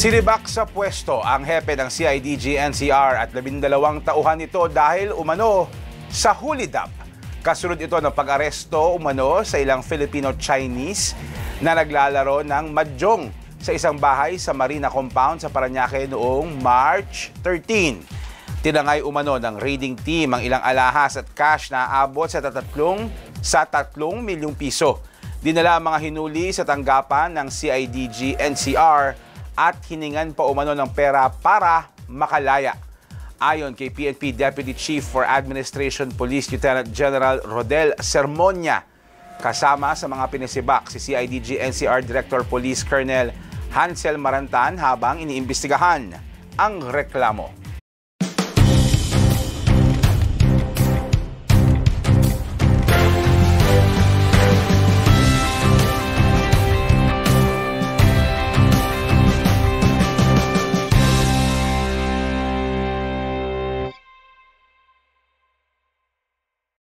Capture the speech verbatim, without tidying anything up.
Sinibak sa pwesto ang hepe ng C I D G N C R at labindalawang tauhan ito dahil umano sa hulidap. Kasunod ito ng pag-aresto umano sa ilang Filipino-Chinese na naglalaro ng mahjong sa isang bahay sa Marina Compound sa Parañaque noong March thirteen. Tinangay umano ng raiding team ang ilang alahas at cash na aabot sa tatlong sa tatlong milyong piso. Dinala ang mga hinuli sa tanggapan ng C I D G N C R at hiningan pa umano ng pera para makalaya. Ayon kay P N P Deputy Chief for Administration Police Lieutenant General Rodel Sermonia, kasama sa mga pinisibak si C I D G N C R Director Police Colonel Hansel Marantan habang iniimbestigahan ang reklamo.